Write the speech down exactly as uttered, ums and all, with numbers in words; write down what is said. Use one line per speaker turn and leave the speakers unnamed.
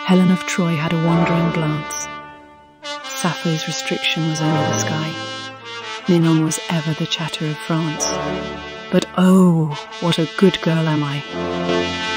Helen of Troy had a wandering glance. Sappho's restriction was only the sky. Ninon was ever the chatter of France. But oh, what a good girl am I.